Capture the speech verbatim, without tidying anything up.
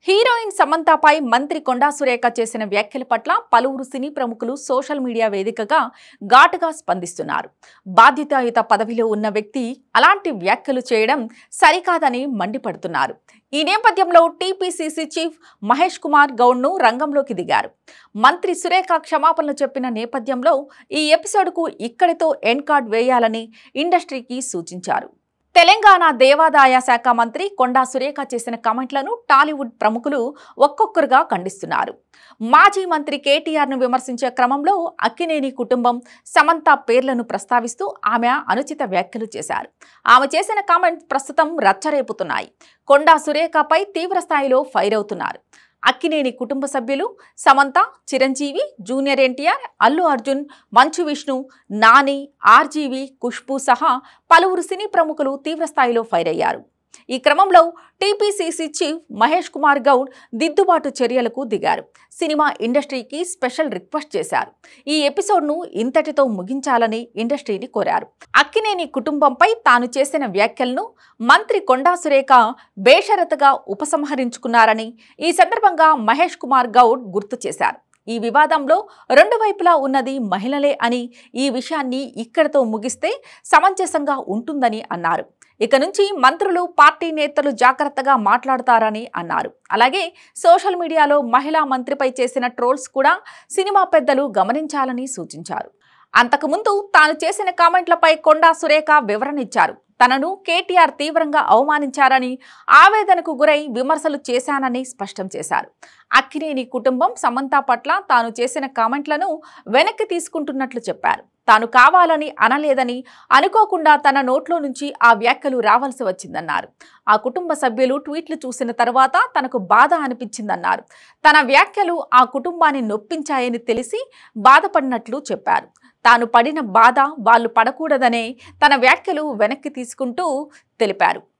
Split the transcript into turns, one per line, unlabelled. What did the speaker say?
Heroine సమంతపై మంత్రి కొండా సురేఖ చేసిన వ్యాఖ్యల పట్ల పలువురు సినీ ప్రముఖులు సోషల్ మీడియా వేదికగా ఘాటుగా స్పందిస్తున్నారు. బాధ్యతాయుత పదవిలో ఉన్న వ్యక్తి అలాంటి వ్యాఖ్యలు చేయడం సరికాదని మండిపడుతున్నారు. ఈ నేపథ్యంలో టీపీసీసీ చీఫ్ మహేష్ కుమార్ గౌడ్ను రంగంలోకి దిగారు. మంత్రి సురేఖ క్షమాపణలు చెప్పిన నేపథ్యంలో ఈ ఎపిసోడ్కు ఇక్కడితో ఎండ్ కార్డ్ వేయాలని ఇండస్ట్రీకి సూచించారు. తెలంగాణ దేవాదాయ శాఖ మంత్రి కొండా సురేఖ చేసిన కామెంట్లను టాలీవుడ్ ప్రముఖులు ఒక్కొక్కరుగా ఖండిస్తున్నారు. మాజీ మంత్రి కేటీఆర్ను విమర్శించే క్రమంలో అక్కినేని కుటుంబం, సమంత పేర్లను ప్రస్తావిస్తూ ఆమె అనుచిత వ్యాఖ్యలు చేశారు. ఆమె చేసిన కామెంట్స్ ప్రస్తుతం రచ్చరేపుతున్నాయి. కొండా సురేఖపై తీవ్ర స్థాయిలో ఫైర్ అవుతున్నారు. అక్కినేని కుటుంబ సభ్యులు సమంత, చిరంజీవి, జూనియర్ ఎన్టీఆర్, అల్లు అర్జున్, మంచు విష్ణు, నాని, ఆర్జీవి, ఖుష్బూ సహా పలువురు సినీ ప్రముఖులు తీవ్రస్థాయిలో ఫైర్ అయ్యారు. ఈ క్రమంలో టీపీసీసీ చీఫ్ మహేష్ కుమార్ గౌడ్ దిద్దుబాటు చర్యలకు దిగారు. సినిమా ఇండస్ట్రీకి స్పెషల్ రిక్వెస్ట్ చేశారు. ఈ ఎపిసోడ్ను ఇంతటితో ముగించాలని ఇండస్ట్రీని కోరారు. అక్కినేని కుటుంబంపై తాను చేసిన వ్యాఖ్యలను మంత్రి కొండా సురేఖ బేషరతుగా ఉపసంహరించుకున్నారని ఈ సందర్భంగా మహేష్ కుమార్ గౌడ్ గుర్తు చేశారు. ఈ వివాదంలో రెండు వైపులా ఉన్నది మహిళలే అని, ఈ విషయాన్ని ఇక్కడితో ముగిస్తే సమంజసంగా ఉంటుందని అన్నారు. ఇక నుంచి మంత్రులు, పార్టీ నేతలు జాగ్రత్తగా మాట్లాడతారని అన్నారు. అలాగే సోషల్ మీడియాలో మహిళా మంత్రిపై చేసిన ట్రోల్స్ కూడా సినిమా పెద్దలు గమనించాలని సూచించారు. అంతకుముందు తాను చేసిన కామెంట్లపై కొండా సురేఖ వివరణ ఇచ్చారు. తనను కేటీఆర్ తీవ్రంగా అవమానించారని, ఆవేదనకు గురై విమర్శలు చేశానని స్పష్టం చేశారు. అక్కినేని కుటుంబం, సమంత పట్ల తాను చేసిన కామెంట్లను వెనక్కి తీసుకుంటున్నట్లు చెప్పారు. తాను కావాలని అనలేదని, అనుకోకుండా తన నోట్లో నుంచి ఆ వ్యాఖ్యలు రావాల్సి వచ్చిందన్నారు. ఆ కుటుంబ సభ్యులు ట్వీట్లు చూసిన తర్వాత తనకు బాధ అనిపించిందన్నారు. తన వ్యాఖ్యలు ఆ కుటుంబాన్ని నొప్పించాయని తెలిసి బాధపడినట్లు చెప్పారు. తాను పడిన బాధ వాళ్ళు పడకూడదనే తన వ్యాఖ్యలు వెనక్కి తీసుకుంటూ తెలిపారు.